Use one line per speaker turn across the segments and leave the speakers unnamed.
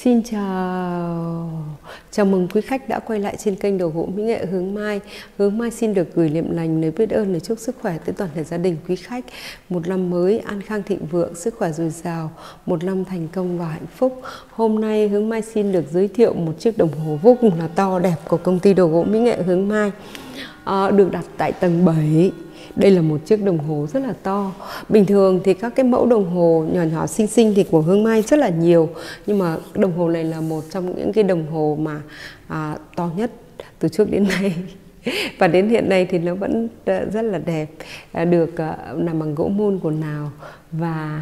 Xin chào mừng quý khách đã quay lại trên kênh Đồ gỗ Mỹ Nghệ Hướng Mai. Hướng Mai xin được gửi niềm lành, lời biết ơn, lời chúc sức khỏe tới toàn thể gia đình quý khách. Một năm mới an khang thịnh vượng, sức khỏe dồi dào, một năm thành công và hạnh phúc. Hôm nay Hướng Mai xin được giới thiệu một chiếc đồng hồ vô cùng là to đẹp của công ty Đồ gỗ Mỹ Nghệ Hướng Mai, được đặt tại tầng 7. Đây là một chiếc đồng hồ rất là to. Bình thường thì các cái mẫu đồng hồ nhỏ nhỏ xinh xinh thì của Hướng Mai rất là nhiều, nhưng mà đồng hồ này là một trong những cái đồng hồ mà to nhất từ trước đến nay. Và đến hiện nay thì nó vẫn rất là đẹp, được làm bằng gỗ mun của Lào, và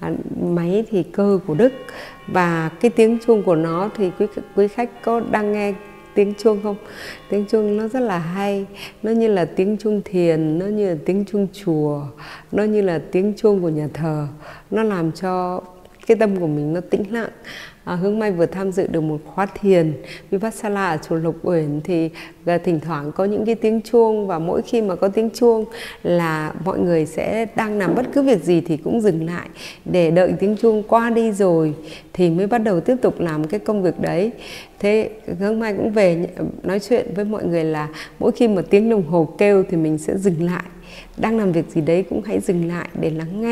máy thì cơ của Đức. Và cái tiếng chuông của nó thì quý khách có đang nghe tiếng chuông không? Tiếng chuông nó rất là hay, nó như là tiếng chuông thiền, nó như là tiếng chuông chùa, nó như là tiếng chuông của nhà thờ. Nó làm cho cái tâm của mình nó tĩnh lặng. Hướng Mai vừa tham dự được một khóa thiền Vipassana ở chùa Lộc Uyển, thì thỉnh thoảng có những cái tiếng chuông, và mỗi khi mà có tiếng chuông là mọi người sẽ đang làm bất cứ việc gì thì cũng dừng lại để đợi tiếng chuông qua đi rồi thì mới bắt đầu tiếp tục làm cái công việc đấy. Thế Hướng Mai cũng về nói chuyện với mọi người là mỗi khi mà tiếng đồng hồ kêu thì mình sẽ dừng lại, đang làm việc gì đấy cũng hãy dừng lại để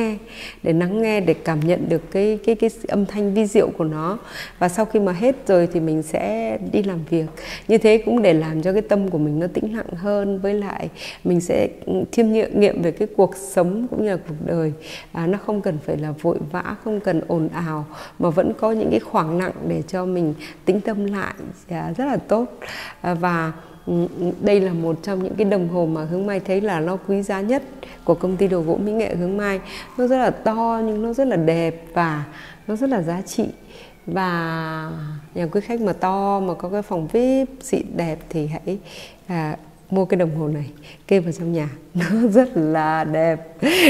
lắng nghe, để cảm nhận được cái âm thanh vi diệu của nó. Và sau khi mà hết rồi thì mình sẽ đi làm việc. Như thế cũng để làm cho cái tâm của mình nó tĩnh lặng hơn, với lại mình sẽ chiêm nghiệm về cái cuộc sống cũng như là cuộc đời. Nó không cần phải là vội vã, không cần ồn ào, mà vẫn có những cái khoảng lặng để cho mình tĩnh tâm lại, rất là tốt. Và đây là một trong những cái đồng hồ mà Hướng Mai thấy là nó quý giá nhất của công ty Đồ gỗ Mỹ Nghệ Hướng Mai. Nó rất là to nhưng nó rất là đẹp và nó rất là giá trị. Và nhà quý khách mà to, mà có cái phòng VIP xịn đẹp thì hãy mua cái đồng hồ này kê vào trong nhà, nó rất là đẹp.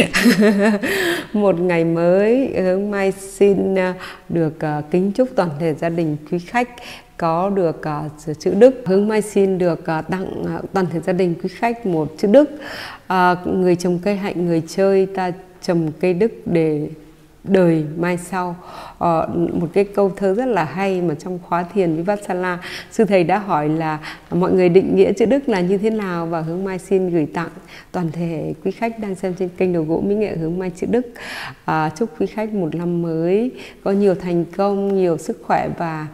Một ngày mới, Hướng Mai xin được kính chúc toàn thể gia đình quý khách có được chữ Đức. Hướng Mai xin được tặng toàn thể gia đình quý khách một chữ Đức. Người trồng cây hạnh, người chơi ta trồng cây Đức để đời mai sau. Một cái câu thơ rất là hay mà trong khóa thiền Vipassana sư thầy đã hỏi là mọi người định nghĩa chữ Đức là như thế nào, và Hướng Mai xin gửi tặng toàn thể quý khách đang xem trên kênh Đồ gỗ Mỹ Nghệ Hướng Mai chữ Đức. Chúc quý khách một năm mới có nhiều thành công, nhiều sức khỏe, và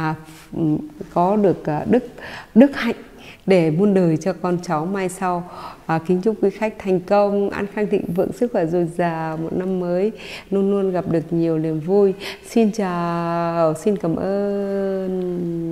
có được đức hạnh để muôn đời cho con cháu mai sau. Kính chúc quý khách thành công, an khang thịnh vượng, sức khỏe dồi dào, một năm mới luôn luôn gặp được nhiều niềm vui. Xin chào, xin cảm ơn.